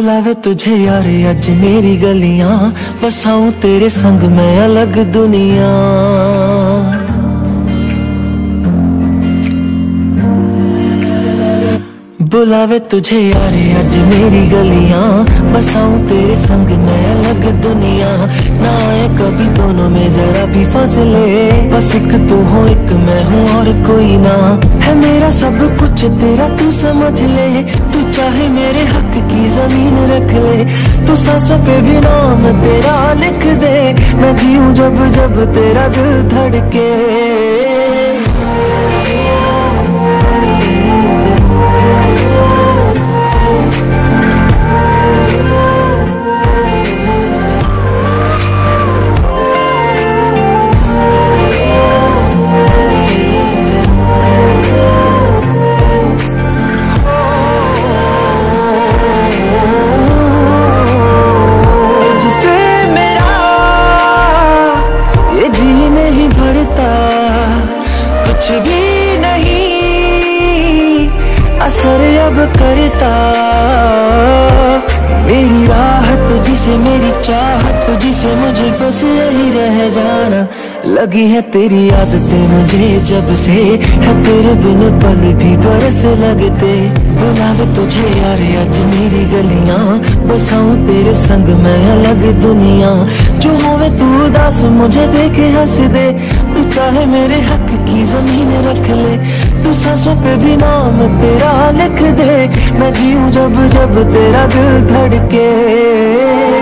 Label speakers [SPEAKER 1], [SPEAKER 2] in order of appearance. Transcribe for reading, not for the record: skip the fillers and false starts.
[SPEAKER 1] बुलावे तुझे यार आज मेरी गलियां, बसाऊं तेरे संग मैं अलग दुनिया। बुलावे तुझे यार आज मेरी गलियां, बसाऊं तेरे संग मैं अलग दुनिया। ना आए कभी दोनों में जरा भी फासले, बस एक तू हो एक मैं हूँ और कोई ना। है मेरा सब कुछ तेरा तू समझ ले, तू चाहे मेरे हक की जमीन रख ले। तू सांसों पे भी नाम तेरा लिख दे, मैं जीऊं जब जब तेरा दिल धड़के। कुछ भी नहीं असर अब करता, मेरी राहत तुझसे मेरी चाहत तुझसे, मुझे बस यही रह जाना। लगी है तेरी आदतें मुझे जब से, है तेरे बिन पल भी बरस लगते। बुलावे तुझे यार आज मेरी गलियां, बसाऊं तेरे संग मैं अलग दुनिया। जो होवे तू उदास मुझे देखे हंस दे, तू चाहे मेरे हक की जमीन रख ले। तू सांसों पे भी नाम तेरा लिख दे, मैं जीऊं जब जब तेरा दिल धड़के।